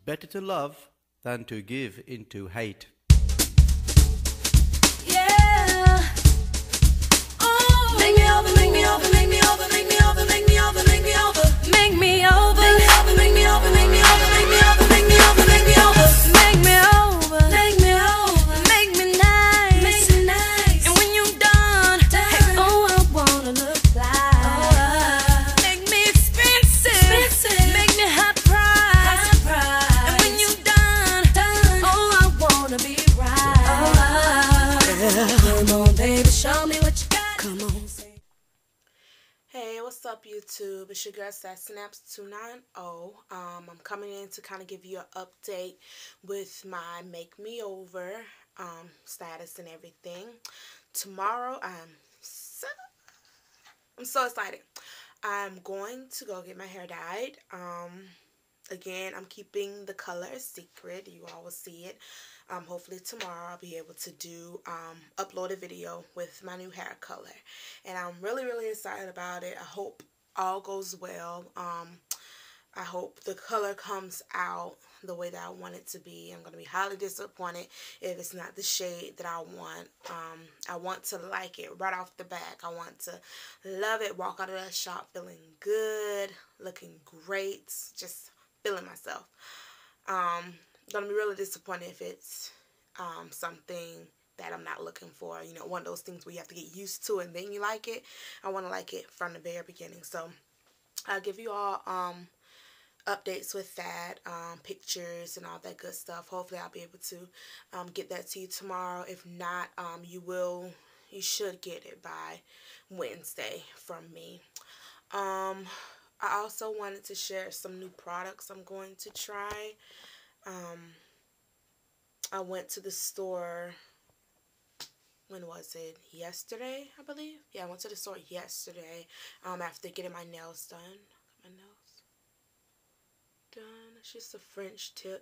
better to love than to give into hate. Yeah. Oh, make me over, make me over, make me over, make me over, make me over, make me over, make me over, make me over, make me over, make me over, make me over, make me over, make me over, make me over, make me over, make me nice, make me nice. And when you're done, hey, oh, I wanna look like, make me expensive, make me high price. And when you're done, oh, I wanna be right. Come on, baby, show me what you got. Come on, say. Hey, what's up, YouTube? It's your girl Snaps290. I'm coming in to kind of give you an update with my Make Me Over status and everything. Tomorrow, I'm so excited. I'm going to go get my hair dyed. Again, I'm keeping the color a secret. You all will see it. Hopefully tomorrow I'll be able to do upload a video with my new hair color, and I'm really excited about it. I hope all goes well. I hope the color comes out the way that I want it to be. I'm going to be highly disappointed if it's not the shade that I want. I want to like it right off the back. I want to love it, walk out of that shop feeling good, looking great, just feeling myself. Gonna be really disappointed if it's something that I'm not looking for. You know, one of those things where you have to get used to and then you like it. I want to like it from the very beginning. So I'll give you all updates with that, pictures and all that good stuff. Hopefully I'll be able to get that to you tomorrow. If not, you should get it by Wednesday from me. I also wanted to share some new products I'm going to try. I went to the store, when was it? Yesterday, I believe. Yeah, I went to the store yesterday, after getting my nails done. Got my nails done. It's just a French tip.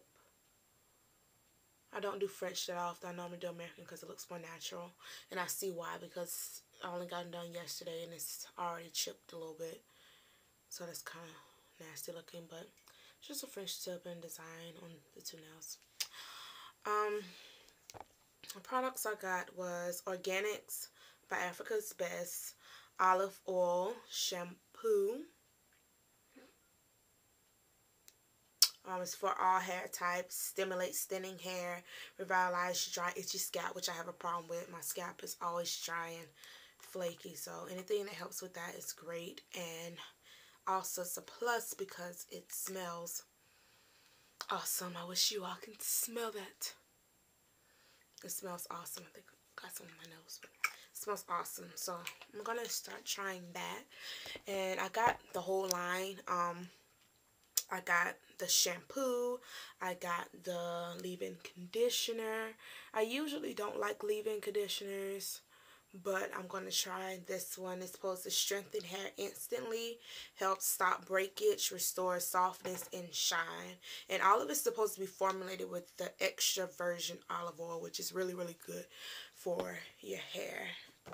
I don't do French that often. I normally do American because it looks more natural. And I see why, because I only got them done yesterday and it's already chipped a little bit. So that's kind of nasty looking, but it's just a French tip and design on the two nails. The products I got was Organics by Africa's Best, olive oil, shampoo. It's for all hair types, stimulates thinning hair, revitalize dry, itchy scalp, which I have a problem with. My scalp is always dry and flaky, so anything that helps with that is great. And also it's a plus because it smells awesome. I wish you all can smell that. It smells awesome. I think I got some on my nose, but it smells awesome. So I'm gonna start trying that. And I got the whole line. I got the shampoo. I got the leave-in conditioner. I usually don't like leave-in conditioners, but I'm going to try this one. It's supposed to strengthen hair instantly, help stop breakage, restore softness and shine. And all of it's supposed to be formulated with the extra virgin olive oil, which is really good for your hair.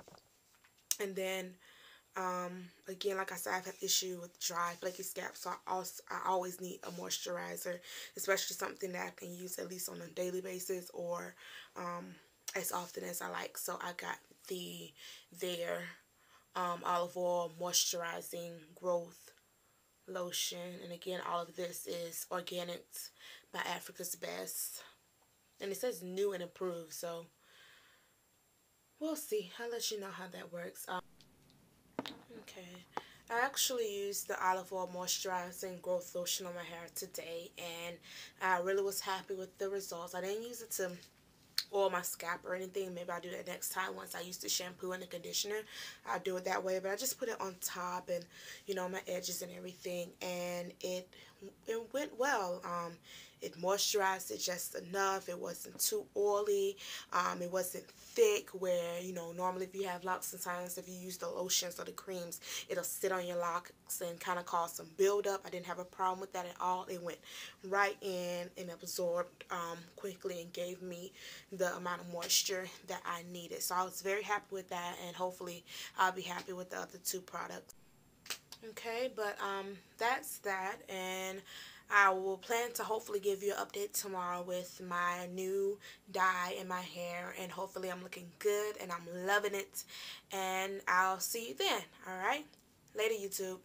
And then, again, like I said, I've had issue with dry, flaky scalp, so I always need a moisturizer, especially something that I can use at least on a daily basis or as often as I like. So I got their olive oil moisturizing growth lotion, and again, all of this is Organics by Africa's Best, and it says new and improved, so we'll see. I'll let you know how that works. Okay, I actually used the olive oil moisturizing growth lotion on my hair today, and I really was happy with the results. I didn't use it to oil my scalp or anything. Maybe I'll do that next time. Once I use the shampoo and the conditioner, I'll do it that way. But I just put it on top and, you know, my edges and everything, and it went well. It moisturized it just enough. It wasn't too oily. It wasn't thick where, you know, normally if you have locks, sometimes if you use the lotions or the creams, it'll sit on your locks and kind of cause some buildup. I didn't have a problem with that at all. It went right in and absorbed quickly and gave me the amount of moisture that I needed. So I was very happy with that, and hopefully I'll be happy with the other two products. Okay, but that's that, and I will plan to hopefully give you an update tomorrow with my new dye in my hair, and hopefully I'm looking good and I'm loving it, and I'll see you then. Alright? Later, YouTube.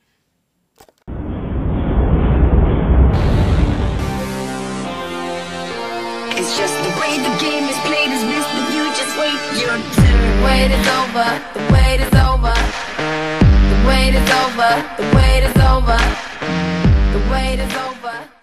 It's just the way the game is played is best if you just wait your turn. The wait is over, the wait is over. The wait is over, the wait is over. The wait is over.